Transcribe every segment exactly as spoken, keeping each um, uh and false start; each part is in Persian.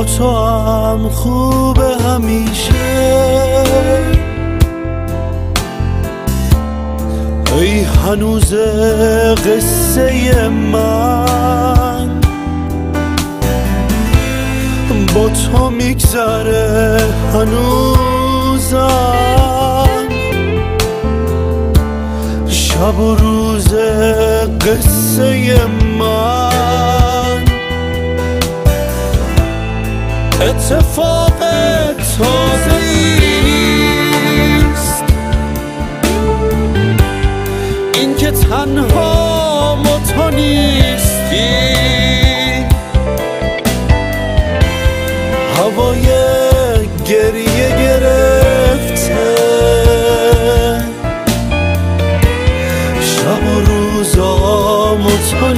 تو هم خوبه همیشه. ای هنوز قصه من با تو میگذره هنوزم، شب و روز قصه من اتفاق تازه‌ای نیست. این که تنها ما تو نیستی، هوای گریه گرفته، شب و روزامو تو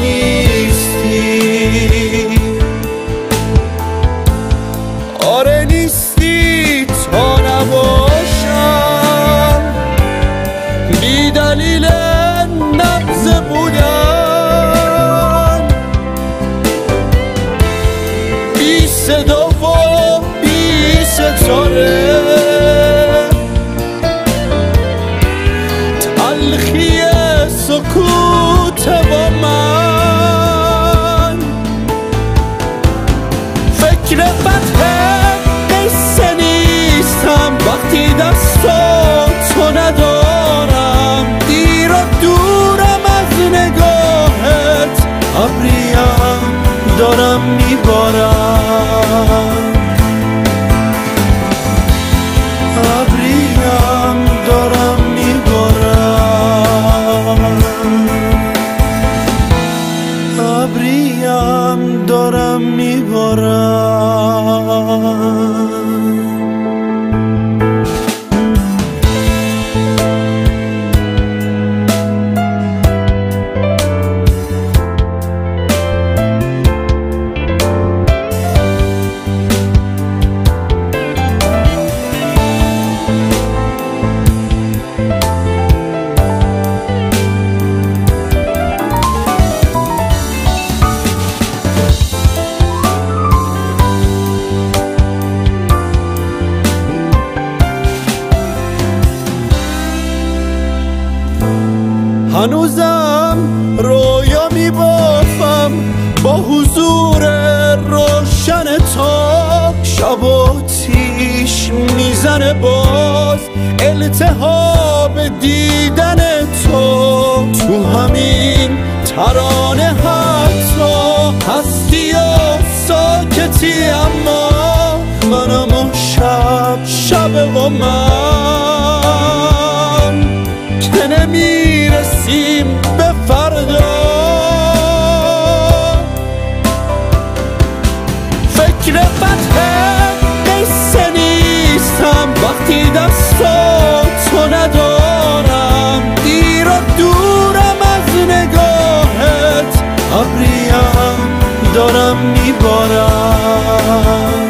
نیستی. آره نیستی تا نباشم، بی دلیل نبض بودن، بی صدا و بی ستاره، تلخی سکوت با من. فکر فتح قصه نیستم وقتی دستاتو ندارم، دیر و دورم از نگاهت، ابریم دارم میبارم، ابریم دارم میبارم، ابریم دارم میبارم. هنوزم رویا میبافم با حضور روشن تو، شب و تیش میزنه باز التهاب دیدن تو، تو همین ترانه حتی هستی و ساکتی، اما منم و شب شب و من که نمیرسیم به فردا. فکر فتح قصه نیستم وقتی دستاتو ندارم، دیر و دورم از نگاهت، ابریم دارم میبارم،